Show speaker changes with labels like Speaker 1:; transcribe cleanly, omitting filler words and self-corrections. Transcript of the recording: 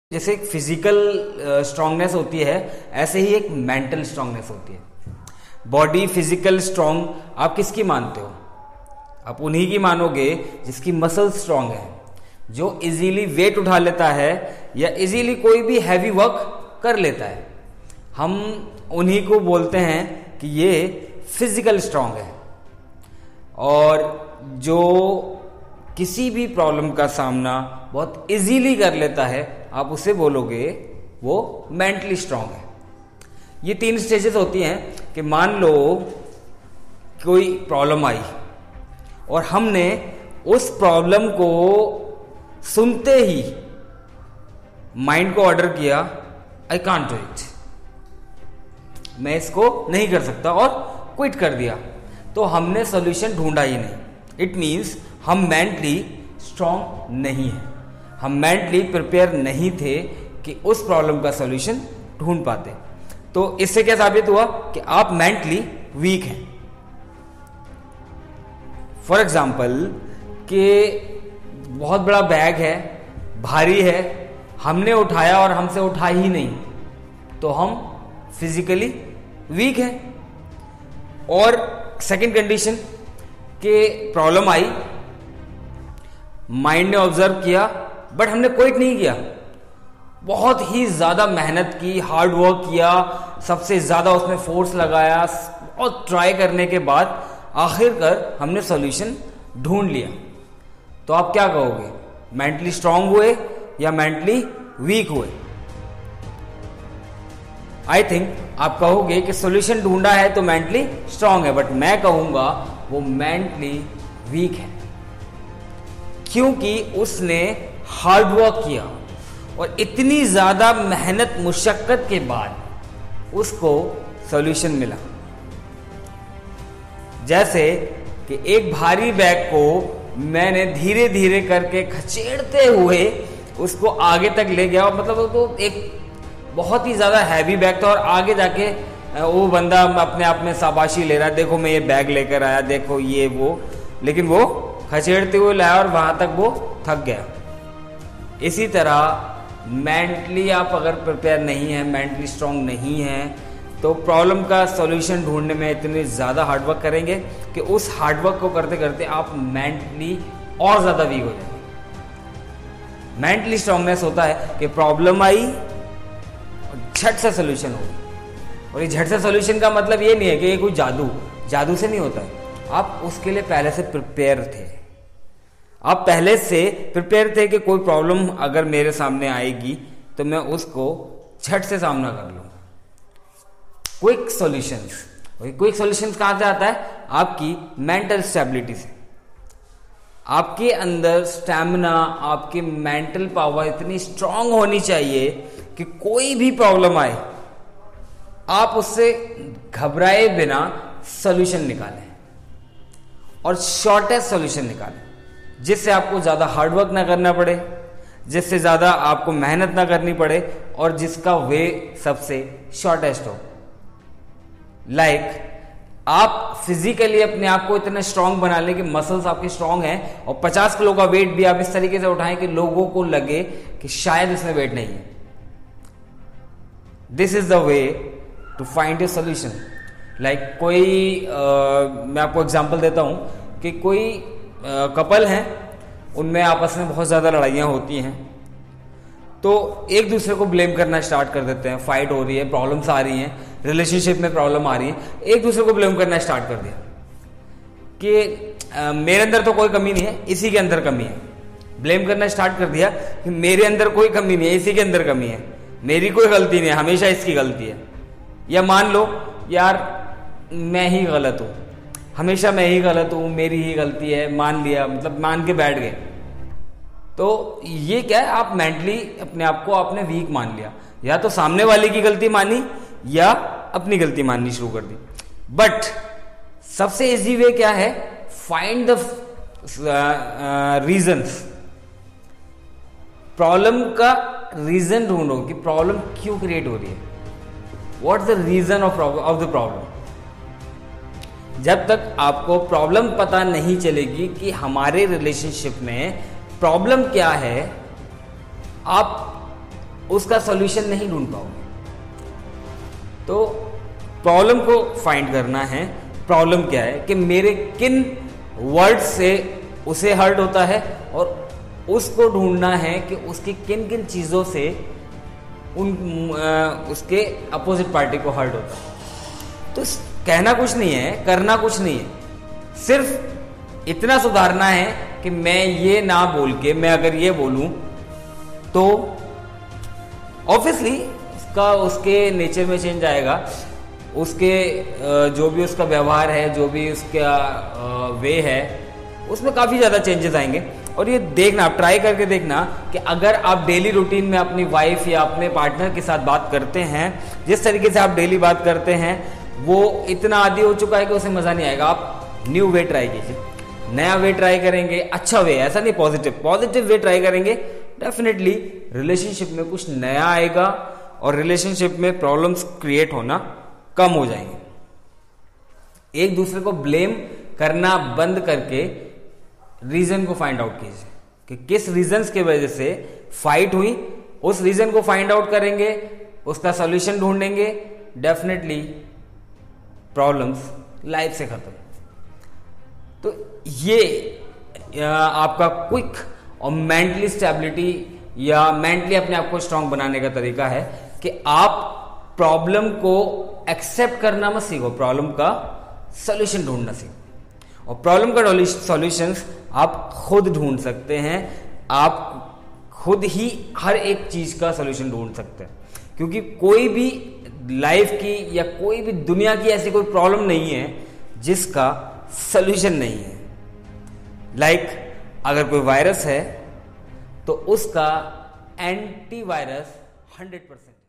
Speaker 1: जैसे एक physical strongness होती है, ऐसे ही एक मेंटल स्ट्रांगनेस होती है। बॉडी फिजिकल स्ट्रांग आप किसकी मानते हो? आप उन्हीं की मानोगे जिसकी मसल स्ट्रांग है, जो इजीली वेट उठा लेता है या इजीली कोई भी हैवी वर्क कर लेता है। हम उन्हीं को बोलते हैं कि ये फिजिकल स्ट्रांग है। और जो किसी भी प्रॉब्लम का सामना बहुत इजीली कर लेता है, आप उसे बोलोगे वो मेंटली स्ट्रांग है। ये 3 स्टेजेस होती हैं कि मान लो कोई प्रॉब्लम आई और हमने उस प्रॉब्लम को सुनते ही माइंड को ऑर्डर किया, आई कांट डू इट, मैं इसको नहीं कर सकता, और क्विट कर दिया, तो हमने सॉल्यूशन ढूंढा ही नहीं। इट मीन्स हम मेंटली स्ट्रांग नहीं है, हम मेंटली प्रिपेयर नहीं थे कि उस प्रॉब्लम का सॉल्यूशन ढूंढ पाते। तो इससे क्या साबित हुआ कि आप मेंटली वीक हैं। फॉर एग्जाम्पल कि बहुत बड़ा बैग है, भारी है, हमने उठाया और हमसे उठा ही नहीं, तो हम फिजिकली वीक हैं। और सेकंड कंडीशन कि प्रॉब्लम आई, माइंड ने ऑब्जर्व किया बट हमने क्विट नहीं किया, बहुत ही ज्यादा मेहनत की, हार्ड वर्क किया, सबसे ज्यादा उसमें फोर्स लगाया, और ट्राई करने के बाद आखिरकार हमने सॉल्यूशन ढूंढ लिया। तो आप क्या कहोगे, मेंटली स्ट्रांग हुए या मेंटली वीक हुए? आई थिंक आप कहोगे कि सॉल्यूशन ढूंढा है तो मेंटली स्ट्रांग है, बट मैं कहूंगा वो मेंटली वीक है, क्योंकि उसने हार्ड वर्क किया और इतनी ज्यादा मेहनत मुशक्कत के बाद उसको सॉल्यूशन मिला। जैसे कि एक भारी बैग को मैंने धीरे धीरे करके खचेड़ते हुए उसको आगे तक ले गया, मतलब वो तो एक बहुत ही ज्यादा हैवी बैग था, और आगे जाके वो बंदा अपने आप में शाबाशी ले रहा है, देखो मैं ये बैग लेकर आया, देखो ये वो, लेकिन वो खचेड़ते हुए लाया और वहां तक वो थक गया। इसी तरह मेंटली आप अगर प्रिपेयर नहीं है, मेंटली स्ट्रांग नहीं है, तो प्रॉब्लम का सॉल्यूशन ढूंढने में इतनी ज़्यादा हार्डवर्क करेंगे कि उस हार्डवर्क को करते करते आप मेंटली और ज़्यादा वीक हो जाएंगे। मेंटली स्ट्रांगनेस होता है कि प्रॉब्लम आई और झट से सॉल्यूशन हो गया। और ये झट से सॉल्यूशन का मतलब ये नहीं है कि ये कोई जादू से नहीं होता है। आप उसके लिए पहले से प्रिपेयर थे, आप पहले से प्रिपेयर थे कि कोई प्रॉब्लम अगर मेरे सामने आएगी तो मैं उसको झट से सामना कर लूंगा। क्विक सॉल्यूशंस, क्विक सॉल्यूशंस कहां से आता है? आपकी मेंटल स्टेबिलिटी से। आपके अंदर स्टैमिना, आपकी मेंटल पावर इतनी स्ट्रांग होनी चाहिए कि कोई भी प्रॉब्लम आए आप उससे घबराए बिना सॉल्यूशन निकालें, और शॉर्टेस्ट सॉल्यूशन निकालें, जिससे आपको ज्यादा हार्डवर्क ना करना पड़े, जिससे ज्यादा आपको मेहनत ना करनी पड़े, और जिसका वे सबसे शॉर्टेस्ट हो। लाइक आप फिजिकली अपने आप को इतना स्ट्रांग बना लें कि मसल्स आपके स्ट्रांग हैं, और 50 किलो का वेट भी आप इस तरीके से उठाएं कि लोगों को लगे कि शायद इसमें वेट नहीं है। This is the way to find a solution. Like कोई मैं आपको एग्जांपल देता हूं कि कोई कपल हैं, उनमें आपस में बहुत ज़्यादा लड़ाइयाँ होती हैं, तो एक दूसरे को ब्लेम करना स्टार्ट कर देते हैं। फाइट हो रही है, प्रॉब्लम्स आ रही हैं, रिलेशनशिप में प्रॉब्लम आ रही है, एक दूसरे को ब्लेम करना स्टार्ट कर दिया कि मेरे अंदर तो कोई कमी नहीं है, इसी के अंदर कमी है। ब्लेम करना स्टार्ट कर दिया कि मेरे अंदर कोई कमी नहीं है, इसी के अंदर कमी है, मेरी कोई गलती नहीं है, हमेशा इसकी गलती है। या मान लो यार मैं ही गलत हूँ, हमेशा मैं ही गलत हूं, मेरी ही गलती है, मान लिया, मतलब मान के बैठ गए। तो ये क्या है, आप मेंटली अपने आप को आपने वीक मान लिया, या तो सामने वाले की गलती मानी या अपनी गलती माननी शुरू कर दी। बट सबसे इजी वे क्या है? Find the reasons. प्रॉब्लम का रीजन ढूंढो कि प्रॉब्लम क्यों क्रिएट हो रही है, what the reason of the problem. जब तक आपको प्रॉब्लम पता नहीं चलेगी कि हमारे रिलेशनशिप में प्रॉब्लम क्या है, आप उसका सॉल्यूशन नहीं ढूंढ पाओगे। तो प्रॉब्लम को फाइंड करना है। प्रॉब्लम क्या है कि मेरे किन वर्ड से उसे हर्ट होता है, और उसको ढूंढना है कि उसकी किन किन चीज़ों से उसके अपोजिट पार्टी को हर्ट होता है। तो कहना कुछ नहीं है, करना कुछ नहीं है, सिर्फ इतना सुधारना है कि मैं ये ना बोल के मैं अगर ये बोलूं तो ऑब्वियसली उसके नेचर में चेंज आएगा, उसके जो भी उसका व्यवहार है, जो भी उसका वे है, उसमें काफ़ी ज़्यादा चेंजेस आएंगे। और ये देखना, आप ट्राई करके देखना कि अगर आप डेली रूटीन में अपनी वाइफ या अपने पार्टनर के साथ बात करते हैं, जिस तरीके से आप डेली बात करते हैं वो इतना आदी हो चुका है कि उसे मज़ा नहीं आएगा। आप न्यू वे ट्राई कीजिए, नया वे ट्राई करेंगे, अच्छा वे, ऐसा नहीं पॉजिटिव वे ट्राई करेंगे, डेफिनेटली रिलेशनशिप में कुछ नया आएगा और रिलेशनशिप में प्रॉब्लम्स क्रिएट होना कम हो जाएंगे। एक दूसरे को ब्लेम करना बंद करके रीजन को फाइंड आउट कीजिए कि किस रीजंस की वजह से फाइट हुई, उस रीजन को फाइंड आउट करेंगे, उसका सॉल्यूशन ढूंढेंगे, डेफिनेटली प्रॉब्लम्स लाइफ से खत्म। तो ये आपका क्विक और मेंटली स्टेबिलिटी या मेंटली अपने आप को स्ट्रांग बनाने का तरीका है कि आप प्रॉब्लम को एक्सेप्ट करना मत सीखो, प्रॉब्लम का सॉल्यूशन ढूंढना सीखो। और प्रॉब्लम का सॉल्यूशंस आप खुद ढूंढ सकते हैं, आप खुद ही हर एक चीज का सॉल्यूशन ढूंढ सकते हैं, क्योंकि कोई भी लाइफ की या कोई भी दुनिया की ऐसी कोई प्रॉब्लम नहीं है जिसका सॉल्यूशन नहीं है। लाइक अगर कोई वायरस है तो उसका एंटीवायरस 100%